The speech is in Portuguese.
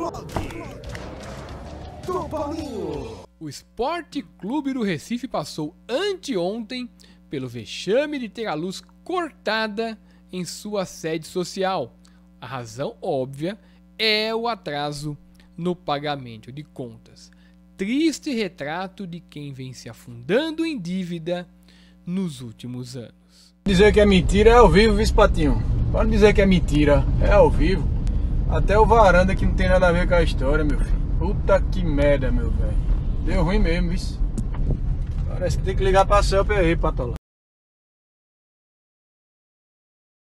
do Paulinho. O Esporte Clube do Recife passou anteontem pelo vexame de ter a luz cortada em sua sede social. A razão óbvia é o atraso no pagamento de contas. Triste retrato de quem vem se afundando em dívida nos últimos anos. Dizer que é mentira é ao vivo, viu, Patinho? Pode dizer que é mentira, é ao vivo. Até o varanda que não tem nada a ver com a história, meu filho. Puta que merda, meu velho. Deu ruim mesmo, viu? Parece que tem que ligar pra Celpe aí, Patola.